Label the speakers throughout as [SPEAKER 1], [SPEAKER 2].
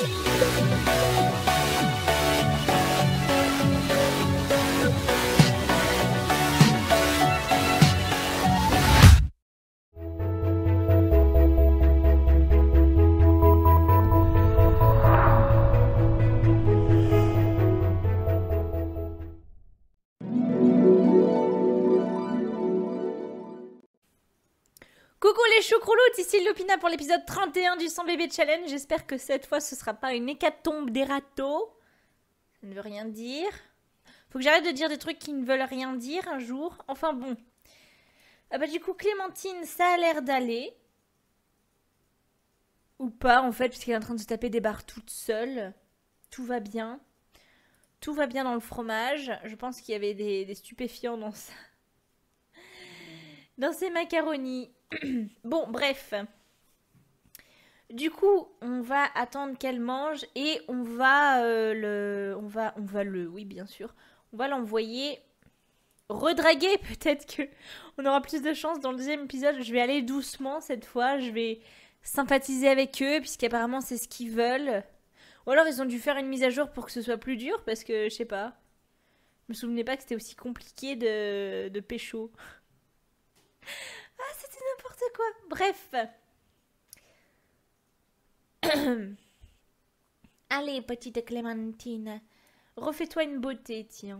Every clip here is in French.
[SPEAKER 1] Coucou les choucrouloutes, ici Lopina pour l'épisode 31 du 100 bébé challenge. J'espère que cette fois ce sera pas une hécatombe des râteaux. Ça ne veut rien dire. Faut que j'arrête de dire des trucs qui ne veulent rien dire un jour. Enfin bon. Ah bah du coup Clémentine ça a l'air d'aller. Ou pas en fait puisqu'elle est en train de se taper des barres toute seule. Tout va bien. Tout va bien dans le fromage. Je pense qu'il y avait des stupéfiants dans ça. Dans ces macaronis. Bon, bref. Du coup, on va attendre qu'elle mange et on va oui, bien sûr. On va l'envoyer redraguer. Peut-être que on aura plus de chance dans le deuxième épisode. Je vais aller doucement cette fois. Je vais sympathiser avec eux puisqu'apparemment c'est ce qu'ils veulent. Ou alors ils ont dû faire une mise à jour pour que ce soit plus dur parce que je sais pas. Je me souvenais pas que c'était aussi compliqué de pécho. Ah, c'était n'importe quoi. Bref. Allez, petite Clémentine. Refais-toi une beauté, tiens.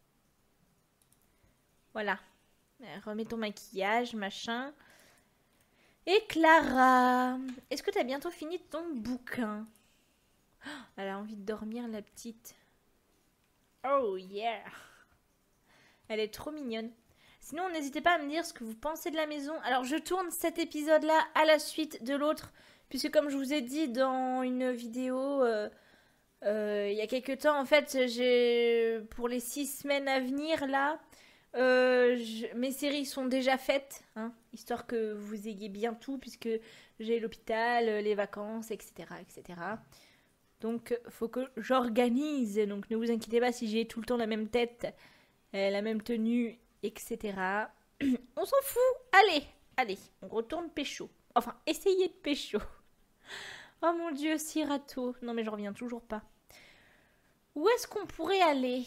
[SPEAKER 1] Voilà. Remets ton maquillage, machin. Et Clara, est-ce que t'as bientôt fini ton bouquin? Elle a envie de dormir, la petite. Oh, yeah. Elle est trop mignonne. Sinon, n'hésitez pas à me dire ce que vous pensez de la maison. Alors, je tourne cet épisode-là à la suite de l'autre. Puisque comme je vous ai dit dans une vidéo il y a quelques temps, en fait, pour les 6 semaines à venir, là, mes séries sont déjà faites. Hein, histoire que vous ayez bien tout, puisque j'ai l'hôpital, les vacances, etc., etc. Donc, faut que j'organise. Donc, ne vous inquiétez pas si j'ai tout le temps la même tête, la même tenue, etc. On s'en fout. Allez, on retourne pécho. Enfin, essayez de pécho. Oh mon dieu, si râteau. Non mais je reviens toujours pas. Où est-ce qu'on pourrait aller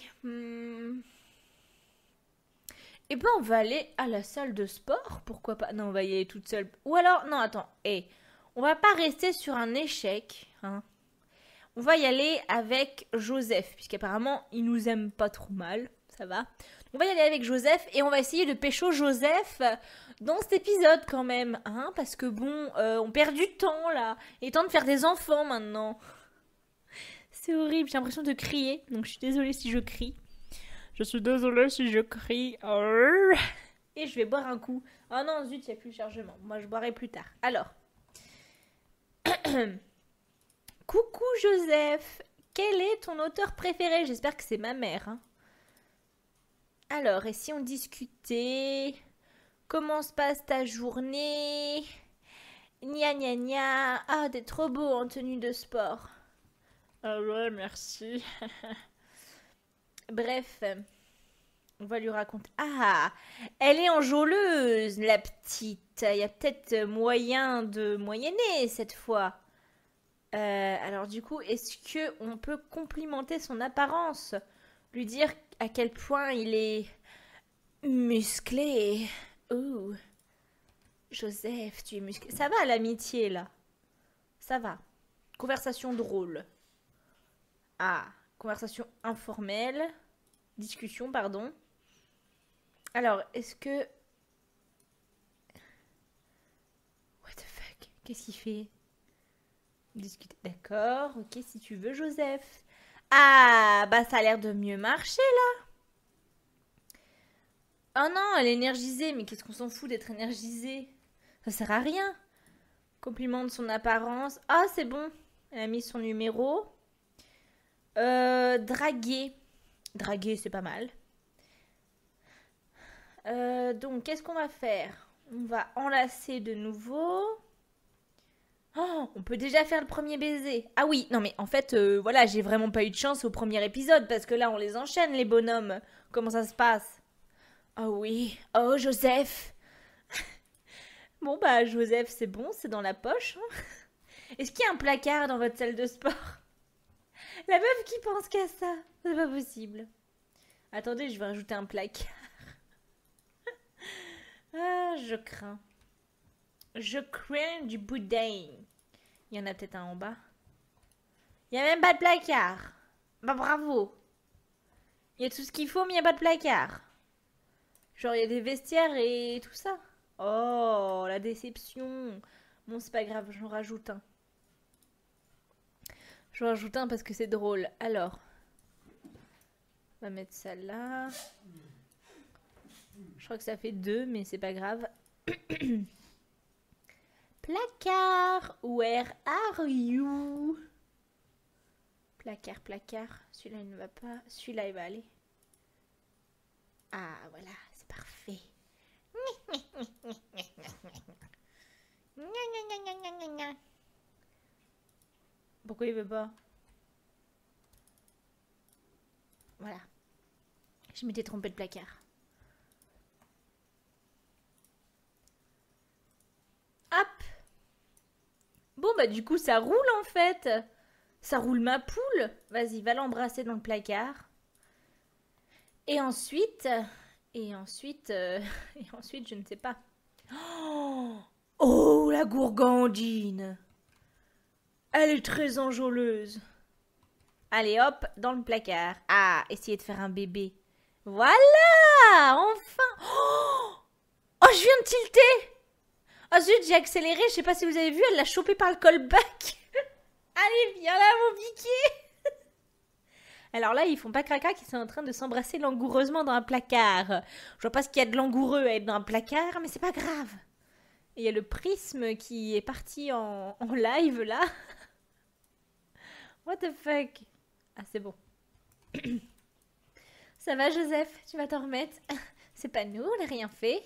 [SPEAKER 1] Eh ben on va aller à la salle de sport. Pourquoi pas? Non, on va y aller toute seule. Ou alors, non attends, on va pas rester sur un échec. Hein. On va y aller avec Joseph. Puisqu'apparemment, il nous aime pas trop mal. Ça va. On va y aller avec Joseph et on va essayer de pécho Joseph dans cet épisode quand même. Hein, parce que bon, on perd du temps là. Il est temps de faire des enfants maintenant. C'est horrible, j'ai l'impression de crier. Donc je suis désolée si je crie. Je suis désolée si je crie. Et je vais boire un coup. Oh non, zut, il n'y a plus de chargement. Moi, je boirai plus tard. Alors. Coucou Joseph. Quel est ton auteur préféré? J'espère que c'est ma mère. Hein. Alors, et si on discutait? Comment se passe ta journée? Gna gna gna. Ah, t'es trop beau en tenue de sport. Ah ouais, merci. Bref, on va lui raconter. Ah, elle est enjôleuse, la petite. Il y a peut-être moyen de moyenner cette fois. Alors du coup, est-ce que on peut complimenter son apparence? Lui dire à quel point il est musclé. Ouh. Joseph, tu es musclé. Ça va l'amitié là. Ça va. Conversation drôle. Ah, conversation informelle. Discussion, pardon. Alors, est-ce que... What the fuck? Qu'est-ce qu'il fait? Discuter. D'accord, ok, si tu veux, Joseph. Ah, bah ça a l'air de mieux marcher, là. Oh non, elle est énergisée. Mais qu'est-ce qu'on s'en fout d'être énergisée? Ça sert à rien. Compliment de son apparence. Ah, c'est bon. Elle a mis son numéro. Draguer. Draguer, c'est pas mal. Donc, qu'est-ce qu'on va faire? On va enlacer de nouveau. Oh, on peut déjà faire le premier baiser. Ah oui, non mais en fait, voilà, j'ai vraiment pas eu de chance au premier épisode parce que là, on les enchaîne, les bonhommes. Comment ça se passe? Oh oui. Oh, Joseph. Bon, bah, Joseph, c'est bon, c'est dans la poche. Hein. Est-ce qu'il y a un placard dans votre salle de sport? La meuf qui pense qu'à ça. C'est pas possible. Attendez, je vais rajouter un placard. Ah, je crains. Je crains du boudin. Il y en a peut-être un en bas. Il n'y a même pas de placard. Bah bravo. Il y a tout ce qu'il faut, mais il n'y a pas de placard. Genre, il y a des vestiaires et tout ça. Oh, la déception. Bon, c'est pas grave, j'en rajoute un. J'en rajoute un parce que c'est drôle. Alors, on va mettre ça là. Je crois que ça fait 2, mais c'est pas grave. Placard, where are you? Placard, placard. Celui-là, il ne va pas. Celui-là, il va aller. Ah, voilà, c'est parfait. Pourquoi il veut pas? Voilà. Je m'étais trompée de placard. Hop. Bon, bah du coup, ça roule en fait. Ça roule ma poule. Vas-y, va l'embrasser dans le placard. Et ensuite... Et ensuite, je ne sais pas. Oh, la gourgandine. Elle est très enjôleuse. Allez, hop, dans le placard. Ah, essayez de faire un bébé. Voilà, enfin. Oh, je viens de tilter. Oh zut, j'ai accéléré. Je sais pas si vous avez vu, elle l'a chopé par le callback. Allez, viens là, mon biquet. Alors là, ils font pas crac-crac, ils sont en train de s'embrasser langoureusement dans un placard. Je vois pas ce qu'il y a de langoureux à être dans un placard, mais c'est pas grave. Et il y a le prisme qui est parti en live là. What the fuck? Ah, c'est bon. Ça va, Joseph? Tu vas t'en remettre? C'est pas nous, on n'a rien fait.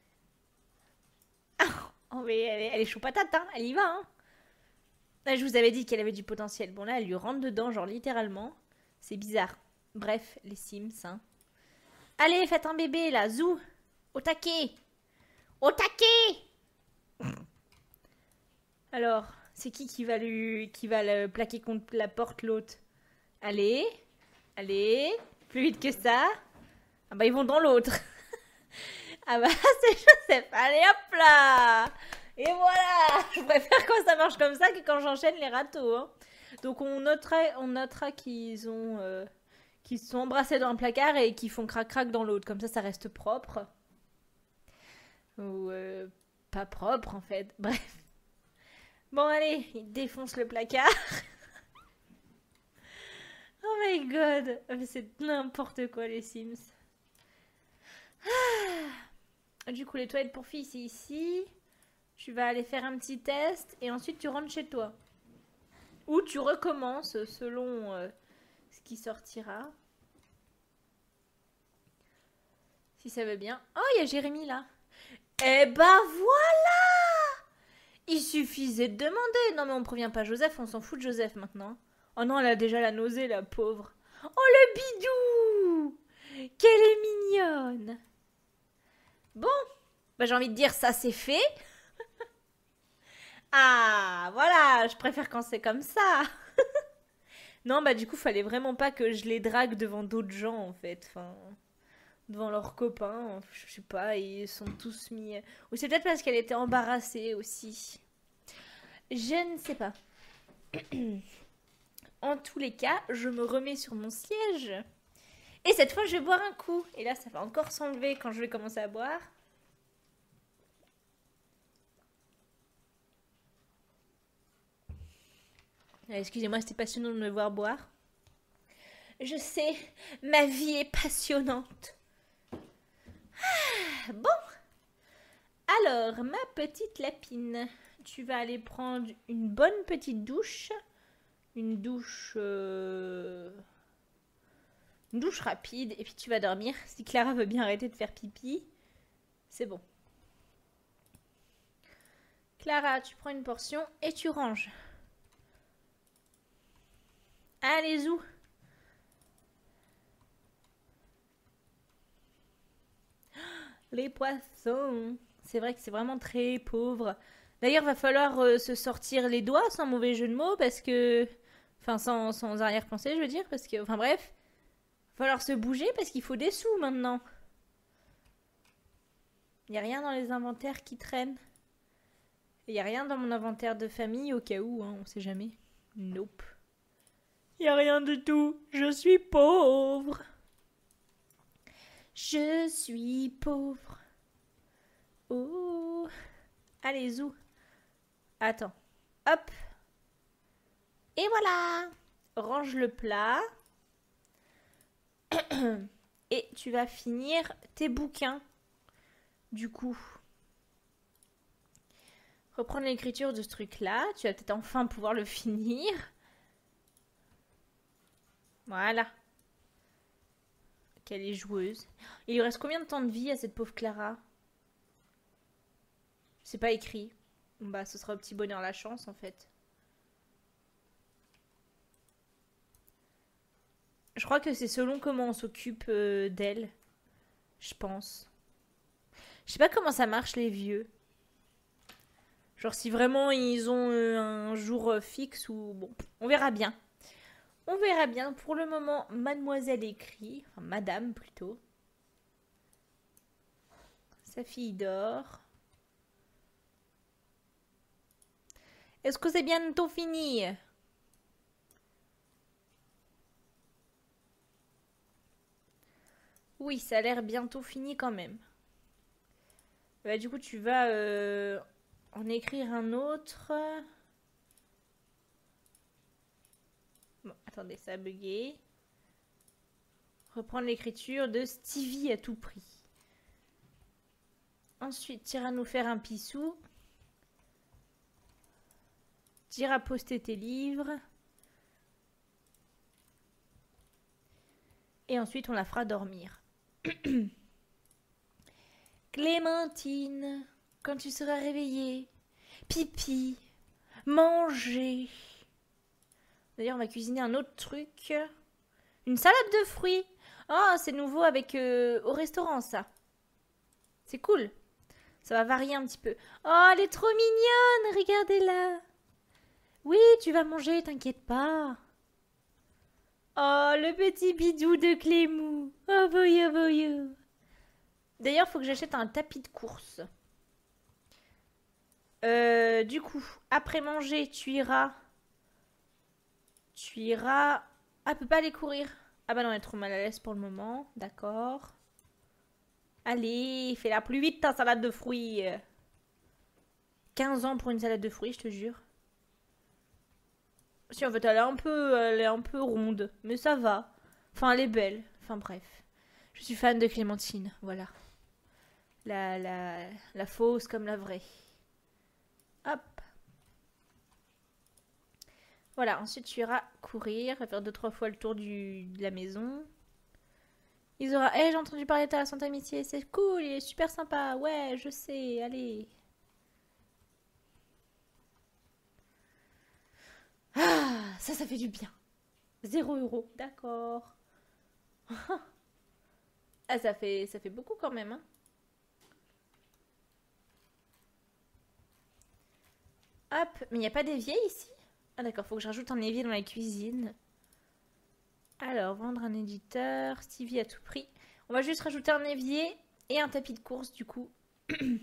[SPEAKER 1] Oh, mais elle est chaud patate, hein? Elle y va, hein? Je vous avais dit qu'elle avait du potentiel. Bon, là, elle lui rentre dedans, genre littéralement. C'est bizarre. Bref, les Sims, hein. Allez, faites un bébé, là, zou. Au taquet. Au taquet. Alors, c'est qui va le plaquer contre la porte, l'autre? Allez. Allez. Plus vite que ça. Ah bah, ils vont dans l'autre. Ah bah, c'est Joseph. Allez, hop là. Et voilà. Je préfère quand ça marche comme ça que quand j'enchaîne les râteaux, hein. Donc on notera qu'ils se sont embrassés dans un placard et qu'ils font crac-crac dans l'autre. Comme ça reste propre. Ou pas propre en fait. Bref. Bon allez, il défonce le placard. Oh my god. C'est n'importe quoi les Sims. Ah. Du coup les toilettes pour filles c'est ici. Tu vas aller faire un petit test et ensuite tu rentres chez toi. Ou tu recommences selon ce qui sortira. Si ça veut bien. Oh, il y a Jérémy là. Eh ben voilà. Il suffisait de demander. Non mais on prévient pas Joseph, on s'en fout de Joseph maintenant. Oh non, elle a déjà la nausée, la pauvre. Oh le bidou. Qu'elle est mignonne. Bon, bah, j'ai envie de dire ça c'est fait. Ah, voilà, je préfère quand c'est comme ça. Non, bah du coup, fallait vraiment pas que je les drague devant d'autres gens, en fait. Enfin, devant leurs copains, je sais pas, ils sont tous mis... Ou c'est peut-être parce qu'elle était embarrassée aussi. Je ne sais pas. En tous les cas, je me remets sur mon siège. Et cette fois, je vais boire un coup. Et là, ça va encore s'enlever quand je vais commencer à boire. Excusez-moi, c'était passionnant de me voir boire. Je sais, ma vie est passionnante. Ah, bon. Alors, ma petite lapine, tu vas aller prendre une bonne petite douche. Une douche rapide. Et puis tu vas dormir. Si Clara veut bien arrêter de faire pipi, c'est bon. Clara, tu prends une portion et tu ranges. Allez, zou. Les poissons. C'est vrai que c'est vraiment très pauvre. D'ailleurs, va falloir se sortir les doigts sans mauvais jeu de mots parce que... Enfin, sans arrière-pensée, je veux dire, parce que... Enfin bref, va falloir se bouger parce qu'il faut des sous maintenant. Il n'y a rien dans les inventaires qui traînent. Il n'y a rien dans mon inventaire de famille au cas où, hein, on sait jamais. Nope. Il n'y a rien du tout. Je suis pauvre. Je suis pauvre. Oh. Allez, zou. Attends. Hop. Et voilà. Range le plat. Et tu vas finir tes bouquins. Du coup. Reprendre l'écriture de ce truc-là. Tu vas peut-être enfin pouvoir le finir. Voilà. Qu'elle est joueuse. Il lui reste combien de temps de vie à cette pauvre Clara? C'est pas écrit. Bah, ce sera au petit bonheur la chance, en fait. Je crois que c'est selon comment on s'occupe d'elle. Je pense. Je sais pas comment ça marche, les vieux. Genre, si vraiment ils ont un jour fixe ou... Bon, on verra bien. On verra bien. Pour le moment, mademoiselle écrit. Enfin, madame, plutôt. Sa fille dort. Est-ce que c'est bientôt fini? Oui, ça a l'air bientôt fini quand même. Bah, du coup, tu vas en écrire un autre. Bon, attendez, ça a bugué. Reprendre l'écriture de Stevie à tout prix. Ensuite, tu iras nous faire un pissou. Tu iras poster tes livres. Et ensuite, on la fera dormir. Clémentine, quand tu seras réveillée, pipi, manger. D'ailleurs, on va cuisiner un autre truc. Une salade de fruits. Oh, c'est nouveau avec au restaurant, ça. C'est cool. Ça va varier un petit peu. Oh, elle est trop mignonne. Regardez-la. Oui, tu vas manger, t'inquiète pas. Oh, le petit bidou de Clémou. Oh, voyou, voyou. D'ailleurs, il faut que j'achète un tapis de course. Du coup, après manger, tu iras... Ah, elle peut pas aller courir. Ah bah non, elle est trop mal à l'aise pour le moment. D'accord. Allez, fais-la plus vite ta salade de fruits. 15 ans pour une salade de fruits, je te jure. Si, en fait, elle est un peu ronde. Mais ça va. Enfin, elle est belle. Enfin, bref. Je suis fan de Clémentine, voilà. La fausse comme la vraie. Hop. Voilà, ensuite tu iras courir, faire 2-3 fois le tour de la maison. Ils auront... Eh, j'ai entendu parler de ta Sainte Amitié, c'est cool, il est super sympa. Ouais, je sais, allez. Ah, ça fait du bien. 0 €, d'accord. Ah, ça fait beaucoup quand même, hein. Hop, mais il n'y a pas d'évier ici? Ah d'accord, faut que je rajoute un évier dans la cuisine. Alors, vendre un éditeur, Stevie à tout prix. On va juste rajouter un évier et un tapis de course du coup. Il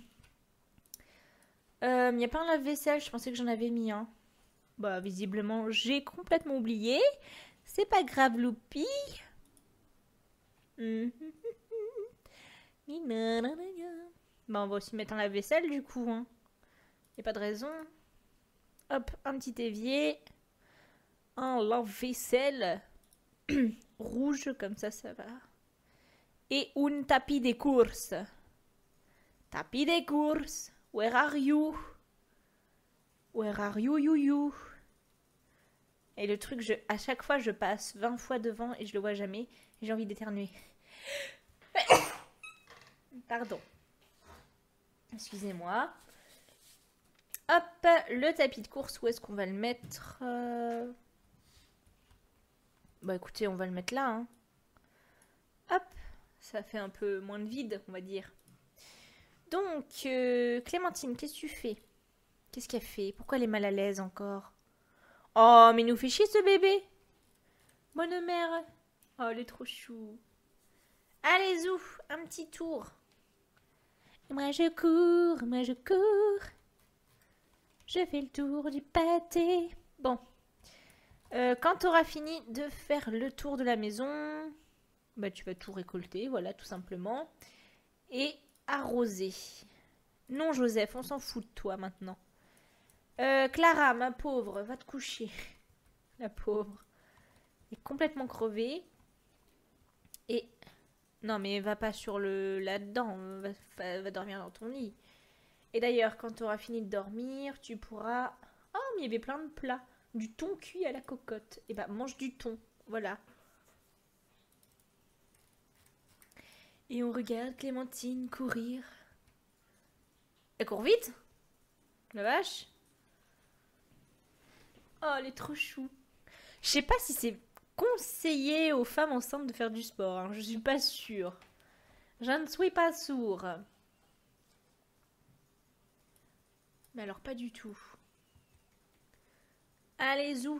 [SPEAKER 1] n'y a pas un lave-vaisselle, je pensais que j'en avais mis un. Bah, visiblement, j'ai complètement oublié. C'est pas grave, Loupi. Bah, on va aussi mettre un lave-vaisselle du coup. Hein. Y a pas de raison. Hop, un petit évier. Un lave-vaisselle. Rouge, comme ça va. Et un tapis de course. Tapis de course. Where are you? Where are you, you? Et le truc, à chaque fois, je passe 20 fois devant et je le vois jamais. Et j'ai envie d'éternuer. Pardon. Excusez-moi. Hop, le tapis de course, où est-ce qu'on va le mettre? Bah écoutez, on va le mettre là. Hein. Hop, ça fait un peu moins de vide, on va dire. Donc, Clémentine, qu'est-ce que tu fais? Qu'est-ce qu'elle fait? Pourquoi elle est mal à l'aise encore? Oh, mais il nous fait chier ce bébé. Bonne mère. Oh, elle est trop chou. Allez, Zou, un petit tour. Moi je cours, moi je cours. Je fais le tour du pâté. Bon. Quand tu auras fini de faire le tour de la maison, bah tu vas tout récolter, voilà, tout simplement. Et arroser. Non, Joseph, on s'en fout de toi maintenant. Clara, ma pauvre, va te coucher. La pauvre. Elle est complètement crevée. Et... Non, mais va pas sur le... là-dedans. Va dormir dans ton lit. Et d'ailleurs, quand tu auras fini de dormir, tu pourras... Oh, mais il y avait plein de plats. Du thon cuit à la cocotte. Et bah, mange du thon. Voilà. Et on regarde Clémentine courir. Elle court vite. La vache. Oh, elle est trop chou. Je sais pas si c'est conseillé aux femmes enceintes de faire du sport. Hein. Je suis pas sûre. Je ne suis pas sûre. Mais alors pas du tout. Allez, Zou.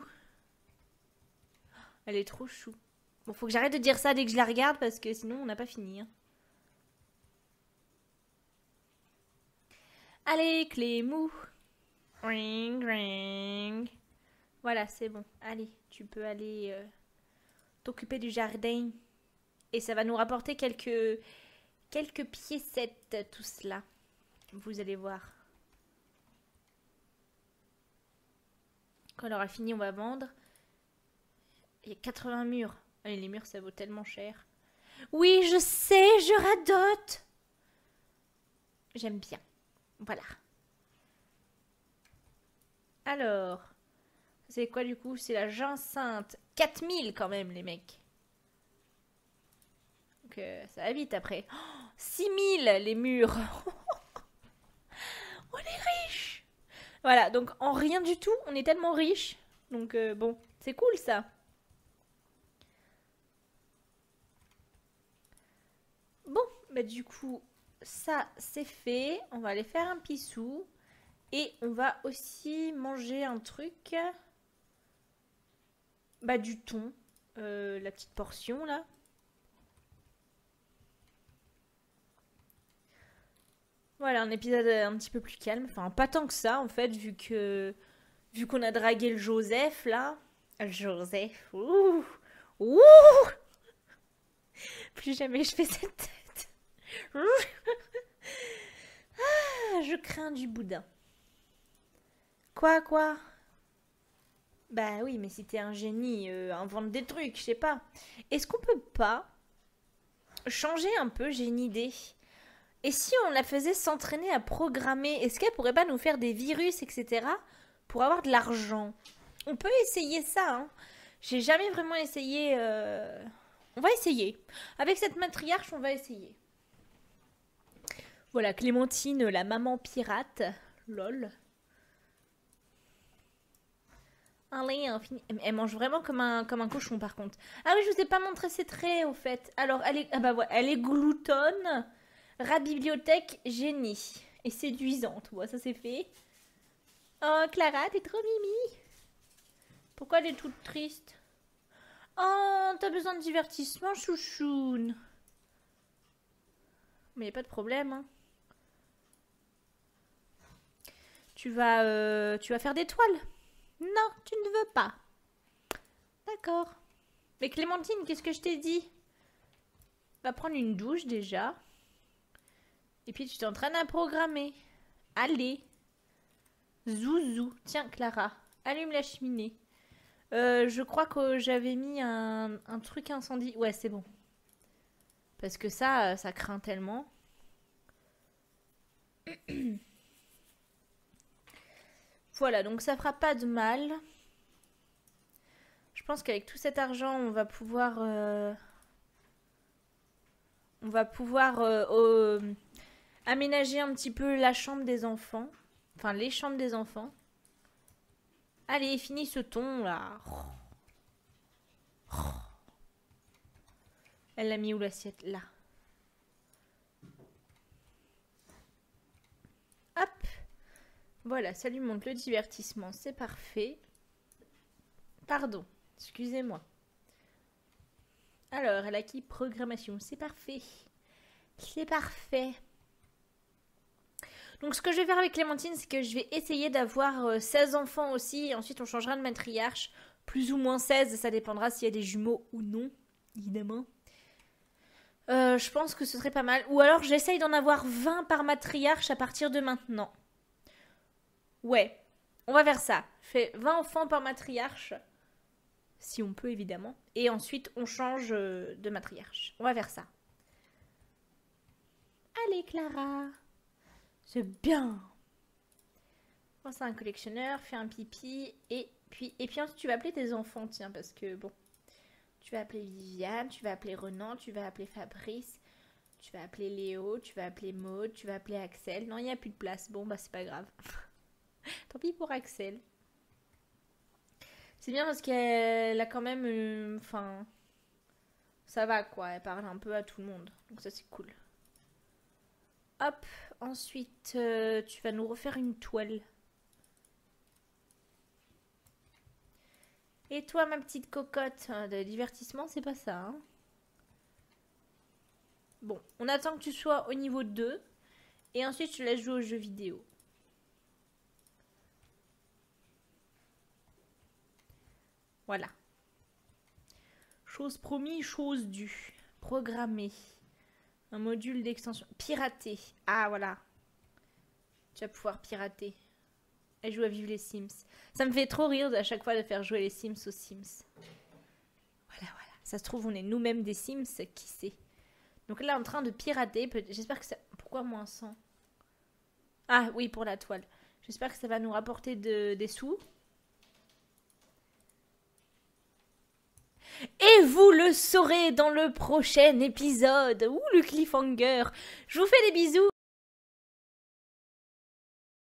[SPEAKER 1] Elle est trop chou. Bon, faut que j'arrête de dire ça dès que je la regarde parce que sinon on n'a pas fini. Hein. Allez, Clémou. Ring, ring. Voilà, c'est bon. Allez, tu peux aller t'occuper du jardin. Et ça va nous rapporter quelques piécettes, tout cela. Vous allez voir. Quand on aura fini, on va vendre. Il y a 80 murs. Allez, les murs, ça vaut tellement cher. Oui, je sais, je radote. J'aime bien. Voilà. Alors, c'est quoi du coup? C'est la jacinthe. 4000 quand même, les mecs. Donc, ça va vite après. Oh, 6000 les murs. On est riche. Voilà, donc en rien du tout, on est tellement riche. Donc bon, c'est cool ça. Bon, bah du coup, ça c'est fait. On va aller faire un pissou. Et on va aussi manger un truc. Bah du thon. La petite portion là. Voilà, un épisode un petit peu plus calme. Enfin, pas tant que ça en fait, vu qu'on a dragué le Joseph là. Le Joseph. Ouh. Ouh. Plus jamais je fais cette tête. Ah, je crains du boudin. Quoi? Bah oui, mais si t'es un génie, invente des trucs, je sais pas. Est-ce qu'on peut pas changer un peu? J'ai une idée. Et si on la faisait s'entraîner à programmer, est-ce qu'elle pourrait pas nous faire des virus, etc. pour avoir de l'argent? On peut essayer ça, hein. J'ai jamais vraiment essayé. On va essayer. Avec cette matriarche, on va essayer. Voilà, Clémentine, la maman pirate. Lol. Allez, elle mange vraiment comme un cochon par contre. Ah oui, je vous ai pas montré ses traits au fait. Alors, elle est gloutonne, rat bibliothèque, génie. Et séduisante. Bon, ça c'est fait. Oh, Clara, t'es trop mimi. Pourquoi elle est toute triste? Oh, t'as besoin de divertissement, chouchoune. Mais y a pas de problème, hein. Tu vas faire des toiles? Non, tu ne veux pas. D'accord. Mais Clémentine, qu'est-ce que je t'ai dit? Va prendre une douche déjà. Et puis tu t'entraînes à programmer. Allez. Zouzou. Tiens, Clara, allume la cheminée. Je crois que j'avais mis un truc incendie. Ouais, c'est bon. Parce que ça craint tellement. Voilà, donc ça fera pas de mal. Je pense qu'avec tout cet argent, on va pouvoir... aménager un petit peu la chambre des enfants. Enfin, les chambres des enfants. Allez, finis ce ton là. Elle l'a mis où l'assiette? Là. Hop. Voilà, ça lui montre le divertissement. C'est parfait. Pardon, excusez-moi. Alors, elle a acquis programmation. C'est parfait. C'est parfait. Donc, ce que je vais faire avec Clémentine, c'est que je vais essayer d'avoir 16 enfants aussi. Et ensuite, on changera de matriarche. Plus ou moins 16. Ça dépendra s'il y a des jumeaux ou non, évidemment. Je pense que ce serait pas mal. Ou alors, j'essaye d'en avoir 20 par matriarche à partir de maintenant. Ouais, on va faire ça. Je fais 20 enfants par matriarche. Si on peut, évidemment. Et ensuite, on change de matriarche. On va faire ça. Allez, Clara. C'est bien. Pense à un collectionneur, fais un pipi. Et puis ensuite, tu vas appeler tes enfants, tiens, parce que, bon. Tu vas appeler Viviane, tu vas appeler Renan, tu vas appeler Fabrice, tu vas appeler Léo, tu vas appeler Maud, tu vas appeler Axel. Non, il n'y a plus de place. Bon, bah, c'est pas grave. Tant pis pour Axel. C'est bien parce qu'elle a quand même... Enfin... ça va, quoi. Elle parle un peu à tout le monde. Donc ça, c'est cool. Hop. Ensuite, tu vas nous refaire une toile. Et toi, ma petite cocotte de divertissement, c'est pas ça, hein? Bon, on attend que tu sois au niveau 2. Et ensuite, je te laisse jouer aux jeux vidéo. Voilà. Chose promis, chose due. Programmer. Un module d'extension. Pirater. Ah, voilà. Tu vas pouvoir pirater. Elle joue à Vive les Sims. Ça me fait trop rire à chaque fois de faire jouer les Sims aux Sims. Voilà. Ça se trouve, on est nous-mêmes des Sims, qui sait. Donc là, en train de pirater. J'espère que ça... Pourquoi moins 100? Ah, oui, pour la toile. J'espère que ça va nous rapporter des sous. Et vous le saurez dans le prochain épisode. Ouh, le cliffhanger. Je vous fais des bisous.